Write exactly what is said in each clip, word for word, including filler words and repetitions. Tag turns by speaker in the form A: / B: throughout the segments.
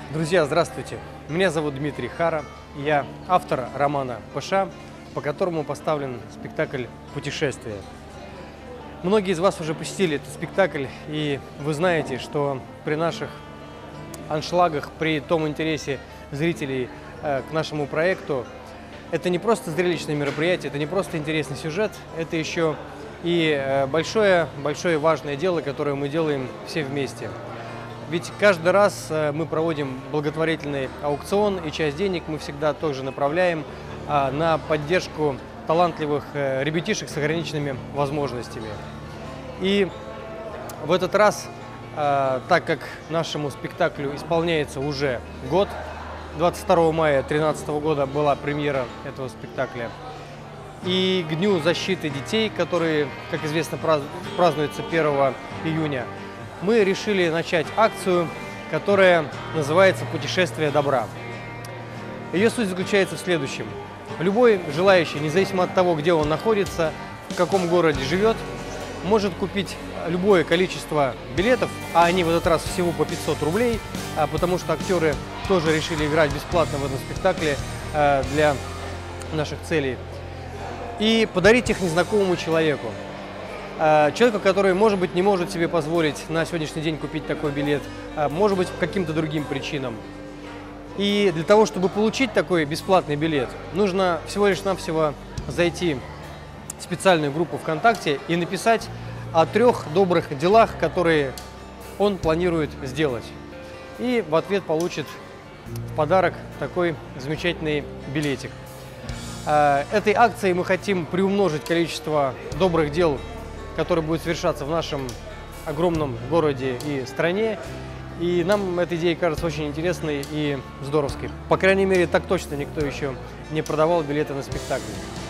A: Друзья, здравствуйте! Меня зовут Дмитрий Хара, я автор романа «Пыша», по которому поставлен спектакль «Путешествие». Многие из вас уже посетили этот спектакль, и вы знаете, что при наших аншлагах, при том интересе зрителей э, к нашему проекту, это не просто зрелищное мероприятие, это не просто интересный сюжет, это еще и большое, большое важное дело, которое мы делаем все вместе. Ведь каждый раз мы проводим благотворительный аукцион, и часть денег мы всегда тоже направляем на поддержку талантливых ребятишек с ограниченными возможностями. И в этот раз, так как нашему спектаклю исполняется уже год, двадцать второго мая две тысячи тринадцатого года была премьера этого спектакля, и к Дню защиты детей, который, как известно, празднуется первого июня, мы решили начать акцию, которая называется «Путешествие добра». Ее суть заключается в следующем. Любой желающий, независимо от того, где он находится, в каком городе живет, может купить любое количество билетов, а они в этот раз всего по пятьсот рублей, потому что актеры тоже решили играть бесплатно в этом спектакле для наших целей, и подарить их незнакомому человеку. Человеку, который, может быть, не может себе позволить на сегодняшний день купить такой билет, может быть, по каким-то другим причинам. И для того, чтобы получить такой бесплатный билет, нужно всего лишь навсего зайти в специальную группу ВКонтакте и написать о трех добрых делах, которые он планирует сделать. И в ответ получит в подарок такой замечательный билетик. Этой акцией мы хотим приумножить количество добрых дел, который будет совершаться в нашем огромном городе и стране. И нам эта идея кажется очень интересной и здоровской. По крайней мере, так точно никто еще не продавал билеты на спектакль.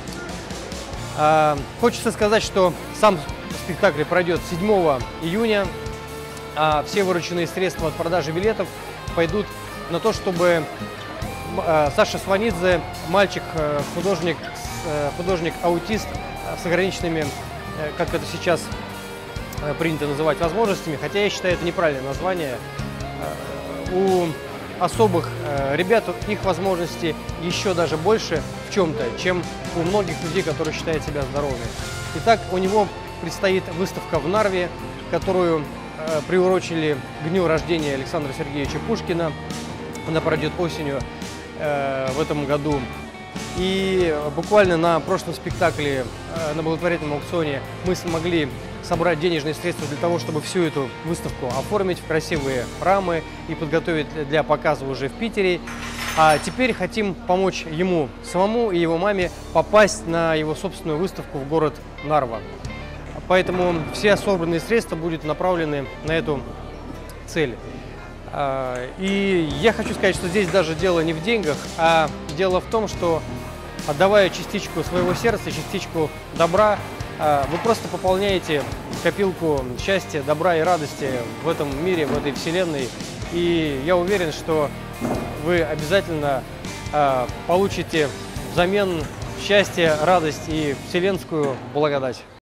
A: А, хочется сказать, что сам спектакль пройдет седьмого июня, а все вырученные средства от продажи билетов пойдут на то, чтобы Саша Сванидзе, мальчик-художник, художник-аутист с ограниченными, как это сейчас принято называть, возможностями, хотя я считаю, это неправильное название. У особых ребят их возможности еще даже больше в чем-то, чем у многих людей, которые считают себя здоровыми. Итак, у него предстоит выставка в Нарве, которую приурочили к дню рождения Александра Сергеевича Пушкина. Она пройдет осенью в этом году. И буквально на прошлом спектакле, на благотворительном аукционе, мы смогли собрать денежные средства для того, чтобы всю эту выставку оформить в красивые рамы и подготовить для показа уже в Питере. А теперь хотим помочь ему самому и его маме попасть на его собственную выставку в город Нарва. Поэтому все собранные средства будут направлены на эту цель. И я хочу сказать, что здесь даже дело не в деньгах, а дело в том, что, отдавая частичку своего сердца, частичку добра, вы просто пополняете копилку счастья, добра и радости в этом мире, в этой вселенной. И я уверен, что вы обязательно получите взамен счастье, радость и вселенскую благодать.